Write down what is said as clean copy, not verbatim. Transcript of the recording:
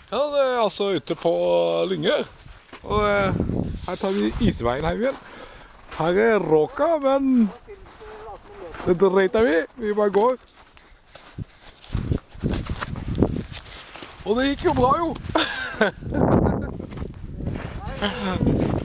Ja, det er altså ute på Lyngør. Og her tar vi isveien hjem igjen. Her er råka, men det driter vi. Vi bare går. Og det gikk jo bra, jo.